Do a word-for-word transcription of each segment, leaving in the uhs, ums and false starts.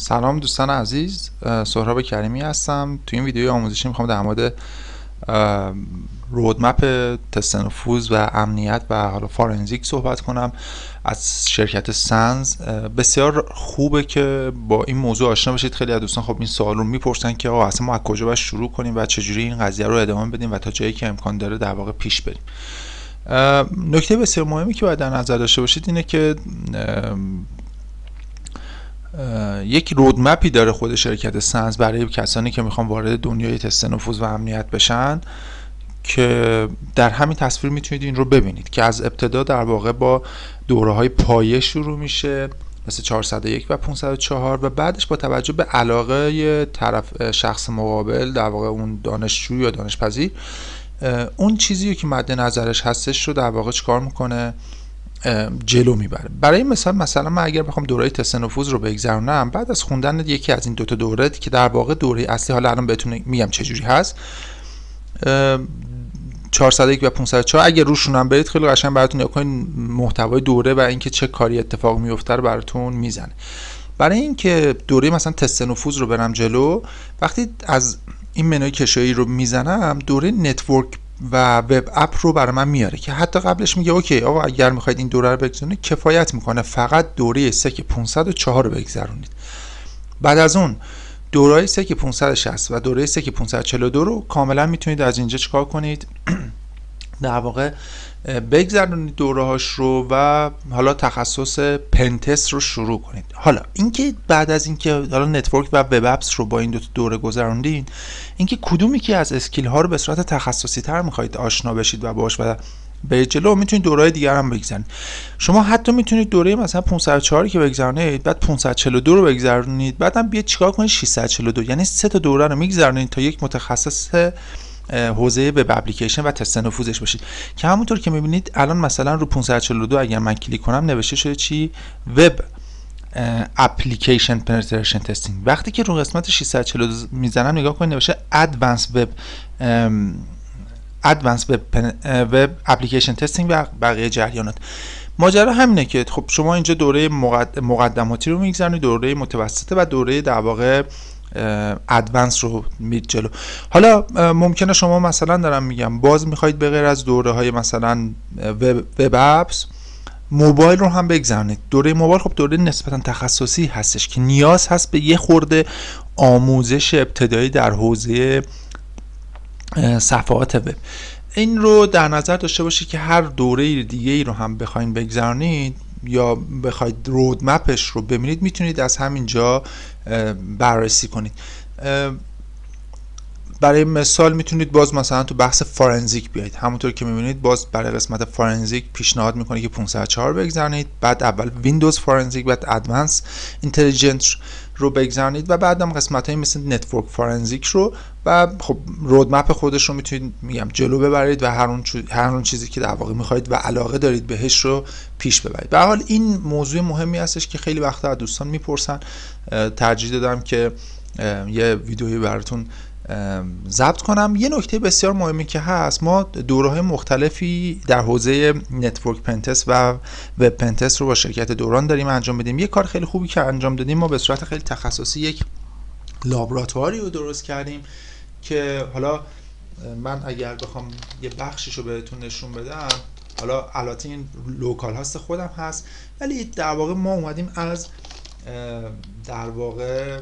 سلام دوستان عزیز، سهراب کریمی هستم. تو این ویدیوی آموزشی میخوام در مورد رودمپ تست نفوذ و امنیت و حالا فارنزیک صحبت کنم از شرکت سنز. بسیار خوبه که با این موضوع آشنا بشید. خیلی از دوستان خب این سوال رو میپرسن که آقا اصلا ما از کجا باید شروع کنیم و چجوری این قضیه رو ادامه بدیم و تا جایی که امکان داره در واقع پیش بریم. نکته بسیار مهمی که باید در نظر داشته باشید اینه که یک رودمپی داره خود شرکت سنز برای کسانی که میخوان وارد دنیای تست نفوذ و امنیت بشن، که در همین تصویر میتونید این رو ببینید که از ابتدا در واقع با دوره های پایه شروع میشه مثل چهارصد و یک و پانصد و چهار و بعدش با توجه به علاقه طرف شخص مقابل، در واقع اون دانشجو یا دانشپذیر، اون چیزی که مد نظرش هستش رو در واقع چیکار میکنه؟ جلو میبره. برای مثال مثلا من اگر بخوام دوره تست نفوذ رو بگذرونم، بعد از خوندن یکی از این دوتا دوره که در واقع دوره اصلی، حالا الان بهتون میگم چجوری هست، چهارصد و یک و پانصد و چهار اگر روشون هم برید خیلی قشنگ براتون نگاه کنید محتوای دوره و اینکه چه کاری اتفاق میفته رو براتون میزنه. برای اینکه دوره مثلا تست نفوذ رو برم جلو، وقتی از این منوی کشایی رو میزنم، دوره نتورک و وب اپ رو برای من میاره که حتی قبلش میگه اوکی آقا اگر میخواید این دوره رو بگذرونید کفایت میکنه فقط دوره سک پانصد و چهار رو بگذرونید. بعد از اون دوره سک پانصد و شصت و دوره سک پانصد و چهل و دو رو کاملا میتونید از اینجا چیکار کنید؟ در واقع بگذرونید دوره هاش رو و حالا تخصص پنتست رو شروع کنید. حالا اینکه بعد از اینکه حالا نتورک و وب اپس رو با این دو تا دوره گذروندین، اینکه کدومی که از اسکیل ها رو به صورت تخصصی تر میخواید آشنا بشید و باش و به جلو، میتونید دوره‌های دیگر هم بگذرونید. شما حتی میتونید دوره مثلا پانصد و چهار که بگذرونید، بعد پانصد و چهل و دو رو بگذرونید، بعدم بیاید چیکار کنید ششصد و چهل و دو، یعنی سه تا دوره رو میگذرونید تا یک متخصص حوزه وب اپلیکیشن و تست نفوذش باشید. که همونطور که میبینید الان مثلا رو پانصد و چهل و دو اگر من کلیک کنم نوشته شده چی؟ وب اپلیکیشن پنتریشن تستینگ. وقتی که رو قسمت ششصد و چهل و دو میزنم نگاه کنید نوشته ادوانس وب ادوانس وب اپلیکیشن تستینگ و بقیه جریانات. ماجرا همینه که خب شما اینجا دوره مقدماتی رو میگذرونید، دوره متوسطه و دوره در واقع ادوانس رو میرید جلو. حالا ممکنه شما مثلا دارم میگم باز میخواید به غیر از دوره های مثلا وب اپس موبایل رو هم بگذرونید. دوره موبایل خب دوره نسبتا تخصصی هستش که نیاز هست به یه خورده آموزش ابتدایی در حوزه صفحات وب. این رو در نظر داشته باشید که هر دوره دیگه ای رو هم بخواید بگذرونید یا بخواید رودمپش رو ببینید، میتونید از همینجا بررسی کنید. برای مثال میتونید باز مثلا تو بحث فارنزیک بیاید. همونطور که میبینید باز برای قسمت فارنزیک پیشنهاد میکنه که پانصد و چهار بگذرونید، بعد اول ویندوز فارنزیک، بعد ادوانس اینتلیجنس رو بگذرونید و بعدم قسمت های مثل نتورک فارنزیک رو و خب رودمپ خودش رو میتونید میگم جلو ببرید و هر اون هر اون چیزی که در واقع میخواید و علاقه دارید بهش رو پیش ببرید. به هر حال این موضوع مهمی هستش که خیلی وقتا از دوستان میپرسن. ترجیح دادم که یه ویدیویی براتون ضبط کنم. یه نکته بسیار مهمی که هست، ما دوره‌های مختلفی در حوزه نتورک پنتست و وب پنتست رو با شرکت دوران داریم انجام بدیم. یه کار خیلی خوبی که انجام دادیم، ما به صورت خیلی تخصصی یک لابراتواری رو درست کردیم که حالا من اگر بخوام یه بخشش رو بهتون نشون بدم، حالا البته این لوکال هاست خودم هست، ولی در واقع ما اومدیم از در واقع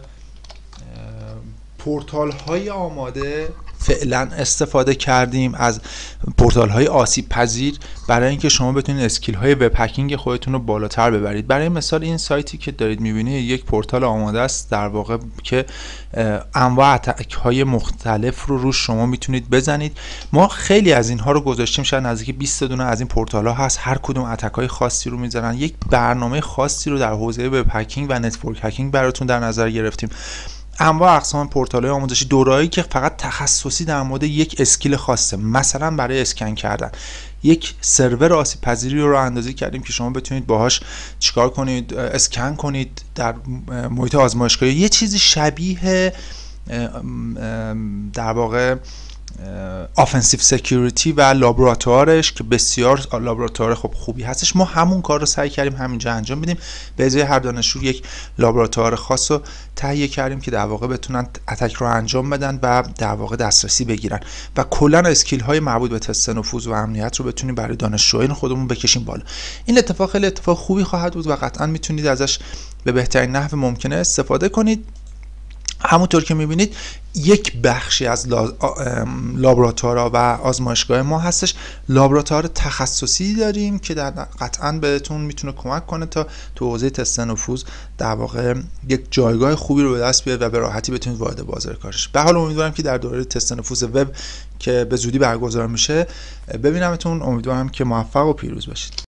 پورتال های آماده فعلا استفاده کردیم، از پورتال های آسیب پذیر، برای اینکه شما بتونید اسکیل های وب هکینگ خودتون رو بالاتر ببرید. برای مثال این سایتی که دارید میبینید یک پورتال آماده است در واقع که انواع اتک های مختلف رو روش شما میتونید بزنید. ما خیلی از اینها رو گذاشتیم، شاید نزدیک بیست دونه از این پورتال ها هست، هر کدوم اتک های خاصی رو میزنن. یک برنامه خاصی رو در حوزه وب هکینگ و نتورک هکینگ براتون در نظر گرفتیم. انواع اقسام پورتال‌های آموزشی، دوره‌ای که فقط تخصصی در مورد یک اسکیل خاصه، مثلا برای اسکن کردن یک سرور آسیب پذیری رو راه اندازی کردیم که شما بتونید باهاش چیکار کنید؟ اسکن کنید در محیط آزمایشگاهی. یه چیزی شبیه در واقع آفنسیو سکیوریتی و لابراتوارش که بسیار لابراتوار خب خوبی هستش. ما همون کار رو سعی کردیم همینجا انجام بدیم، به ازای هر دانشجو یک لابراتوار خاص رو تهیه کردیم که در واقع بتونن اتک رو انجام بدن و در واقع دسترسی بگیرن و کلا اسکیل های مربوط به تست نفوذ و امنیت رو بتونیم برای دانشجویان خودمون بکشیم بالا. این اتفاق خیلی اتفاق خوبی خواهد بود و قطعا میتونید ازش به بهترین نحو ممکنه استفاده کنید. همونطور که میبینید یک بخشی از لابراتوارها و آزمایشگاه ما هستش لابراتوار تخصصی داریم که در قطعا بهتون میتونه کمک کنه تا تو حوزه تست نفوذ در واقع یک جایگاه خوبی رو به دست بیارید و به راحتی بتونید وارد بازار کارش. به حال امیدوارم که در دوره تست نفوذ وب که به زودی برگزار میشه ببینمتون. امیدوارم که موفق و پیروز باشید.